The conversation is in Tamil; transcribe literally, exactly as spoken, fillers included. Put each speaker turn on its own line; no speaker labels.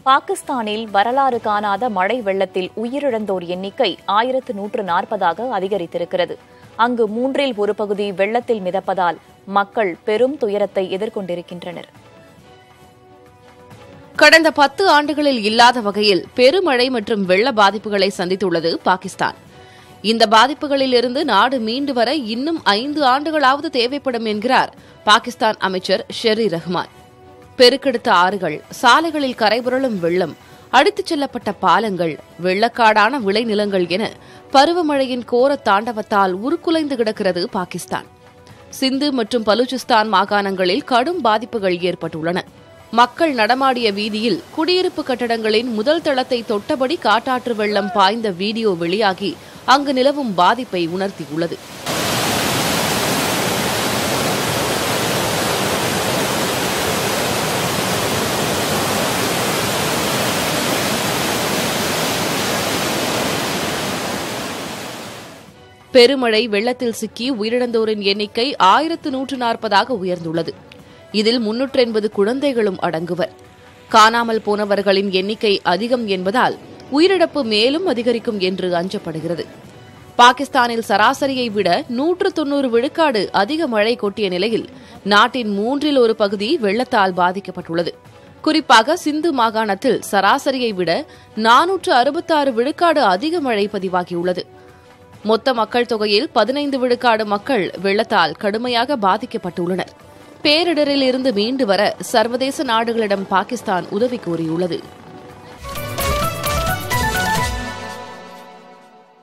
பாகிஸ்தானில் வரலாறு காணாத மழை வெள்ளத்தில் உயிரிழந்தோர் எண்ணிக்கை ஆயிரத்து நூற்று நாற்பதாக அதிகரித்திருக்கிறது. அங்கு மூன்றில் ஒரு பகுதி வெள்ளத்தில் மிதப்பதால் மக்கள் பெரும் துயரத்தை எதிர்கொண்டிருக்கின்றனர்.
கடந்த பத்து ஆண்டுகளில் இல்லாத வகையில் பெருமழை மற்றும் வெள்ள பாதிப்புகளை சந்தித்துள்ளது பாகிஸ்தான். இந்த பாதிப்புகளில் இருந்து நாடு மீண்டு வர இன்னும் ஐந்து ஆண்டுகளாவது தேவைப்படும் என்கிறார் பாகிஸ்தான் அமைச்சர் ஷெரி ரஹ்மான். பெருக்கெடுத்த ஆறுகள், சாலைகளில் கரைபுரளும் வெள்ளம், அடித்துச் செல்லப்பட்ட பாலங்கள், வெள்ளக்காடான விளைநிலங்கள் என பருவமழையின் கோர தாண்டவத்தால் உருக்குலைந்து கிடக்கிறது பாகிஸ்தான். சிந்து மற்றும் பலூச்சிஸ்தான் மாகாணங்களில் கடும் பாதிப்புகள் ஏற்பட்டுள்ளன. மக்கள் நடமாடிய வீதியில் குடியிருப்பு கட்டடங்களின் முதல் தளத்தை தொட்டபடி காட்டாற்று வெள்ளம் பாய்ந்த வீடியோ வெளியாகி அங்கு நிலவும் பாதிப்பை உணர்த்தியுள்ளது. பெருமழை வெள்ளத்தில் சிக்கி உயிரிழந்தோரின் எண்ணிக்கை ஆயிரத்து நூற்று நாற்பதாக உயர்ந்துள்ளது. இதில் முன்னூற்று எண்பது குழந்தைகளும் அடங்குவர். காணாமல் போனவர்களின் எண்ணிக்கை அதிகம் என்பதால் உயிரிழப்பு மேலும் அதிகரிக்கும் என்று அஞ்சப்படுகிறது. பாகிஸ்தானில் சராசரியை விட நூற்று தொன்னூறு விழுக்காடு அதிக மழை கொட்டிய நிலையில் நாட்டின் மூன்றில் ஒரு பகுதி வெள்ளத்தால் பாதிக்கப்பட்டுள்ளது. குறிப்பாக சிந்து மாகாணத்தில் சராசரியை விட நானூற்று அறுபத்தாறு விழுக்காடு அதிக மழை பதிவாகியுள்ளது. மொத்த மக்கள் தொகையில் பதினைந்து விழுக்காடு மக்கள் வெள்ளத்தால் கடுமையாக பாதிக்கப்பட்டுள்ளனர். பேரிடரில் இருந்து மீண்டு வர சர்வதேச நாடுகளிடம் பாகிஸ்தான் உதவி கோரியுள்ளது.